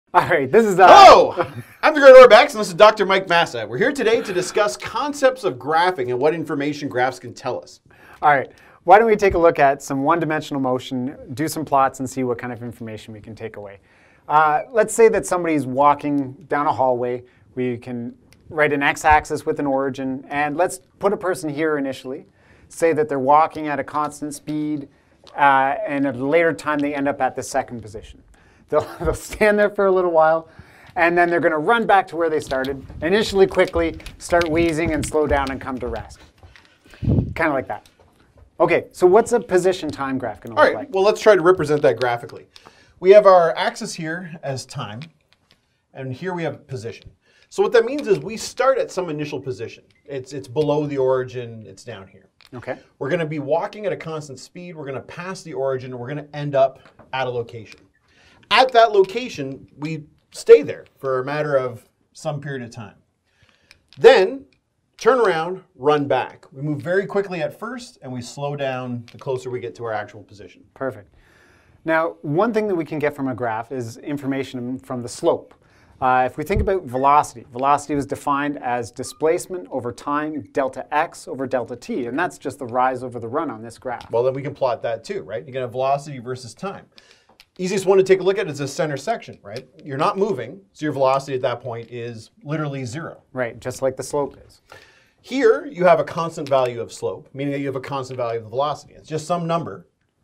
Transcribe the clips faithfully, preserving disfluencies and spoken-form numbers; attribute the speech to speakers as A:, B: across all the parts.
A: All right, this is... Uh,
B: Hello! I'm the great Orbax, and this is Doctor Mike Massa. We're here today to discuss concepts of graphing and what information graphs can tell us.
A: All right, why don't we take a look at some one-dimensional motion, do some plots, and see what kind of information we can take away. Uh, let's say that somebody's walking down a hallway. We can write an x-axis with an origin, and let's put a person here initially. Say that they're walking at a constant speed, uh, and at a later time they end up at the second position. They'll, they'll stand there for a little while, and then they're going to run back to where they started, initially quickly, start wheezing and slow down and come to rest. Kind of like that. OK, so what's a position time graph going to look
B: All right,
A: like?
B: well, let's try to represent that graphically. We have our axis here as time, and here we have position. So what that means is we start at some initial position. It's, it's below the origin. It's down here.
A: OK.
B: We're going to be walking at a constant speed. We're going to pass the origin, and we're going to end up at a location. At that location, we stay there for a matter of some period of time. Then, turn around, run back. We move very quickly at first, and we slow down the closer we get to our actual position.
A: Perfect. Now, one thing that we can get from a graph is information from the slope. Uh, if we think about velocity, velocity was defined as displacement over time, delta x over delta t, and that's just the rise over the run on this graph.
B: Well, then we can plot that too, right? You're going to have velocity versus time. Easiest one to take a look at is this center section, right? You're not moving, so your velocity at that point is literally zero.
A: Right, just like the slope is.
B: Here, you have a constant value of slope, meaning that you have a constant value of the velocity. It's just some number,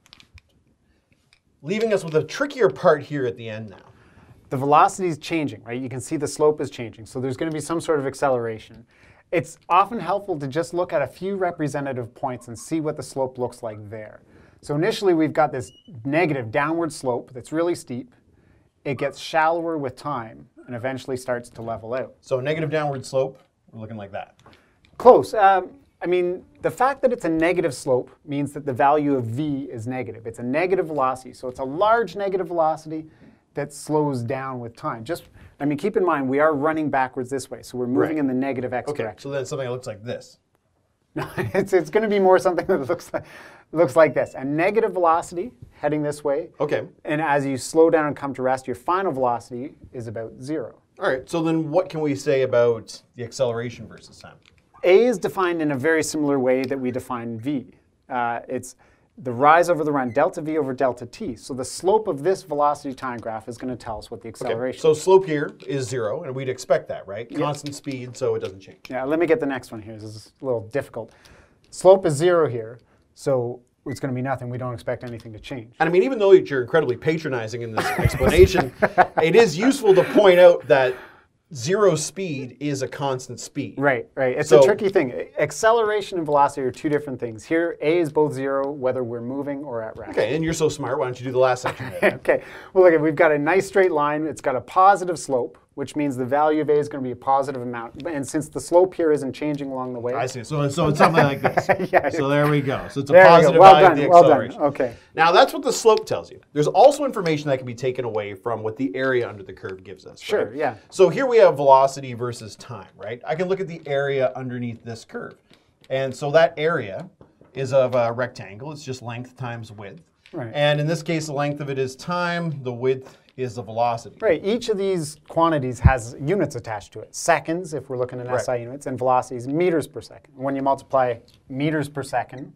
B: leaving us with a trickier part here at the end now.
A: The velocity is changing, right? You can see the slope is changing, so there's going to be some sort of acceleration. It's often helpful to just look at a few representative points and see what the slope looks like there. So initially, we've got this negative downward slope that's really steep. It gets shallower with time and eventually starts to level out.
B: So a negative downward slope, we're looking like that.
A: Close. Um, I mean, the fact that it's a negative slope means that the value of v is negative. It's a negative velocity, so it's a large negative velocity that slows down with time. Just, I mean, keep in mind, we are running backwards this way, so we're moving
B: Right.
A: in the negative x
B: Okay,
A: direction.
B: so then something that looks like this.
A: No, it's, it's going to be more something that looks like, looks like this. A negative velocity heading this way.
B: Okay.
A: And as you slow down and come to rest, your final velocity is about zero.
B: All right, so then what can we say about the acceleration versus time?
A: A is defined in a very similar way that we define v. Uh, it's the rise over the run, delta v over delta t. So the slope of this velocity time graph is going to tell us what the acceleration
B: Okay,
A: is.
B: so slope here is zero, and we'd expect that, right? Constant speed, so it doesn't change.
A: Yeah, let me get the next one here. This is a little difficult. Slope is zero here, so it's going to be nothing. We don't expect anything to change.
B: And I mean, even though you're incredibly patronizing in this explanation, it is useful to point out that zero speed is a constant speed.
A: Right, right. It's
B: So-
A: a tricky thing. Acceleration and velocity are two different things. Here, A is both zero, whether we're moving or at rest.
B: Okay, and you're so smart, why don't you do the last section there?
A: Okay, well, look, we've got a nice straight line. It's got a positive slope, which means the value of A is going to be a positive amount. And since the slope here isn't changing along the way.
B: I see. So, so it's something like this.
A: Yeah.
B: So there we go. So it's a
A: There we go.
B: positive
A: Well
B: value
A: done,
B: of the
A: well done.
B: acceleration.
A: Okay.
B: Now that's what the slope tells you. There's also information that can be taken away from what the area under the curve gives us.
A: Sure,
B: right?
A: yeah.
B: So here we have velocity versus time, right? I can look at the area underneath this curve. And so that area is of a rectangle. It's just length times width.
A: Right.
B: And in this case, the length of it is time. The width is the velocity.
A: Right, each of these quantities has units attached to it. Seconds, if we're looking at
B: Right.
A: S I units, and velocities, meters per second. When you multiply meters per second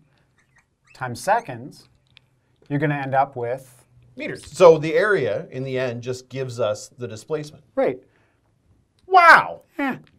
A: times seconds, you're going to end up with...
B: Meters. So the area, in the end, just gives us the displacement.
A: Right.
B: Wow.
A: Yeah,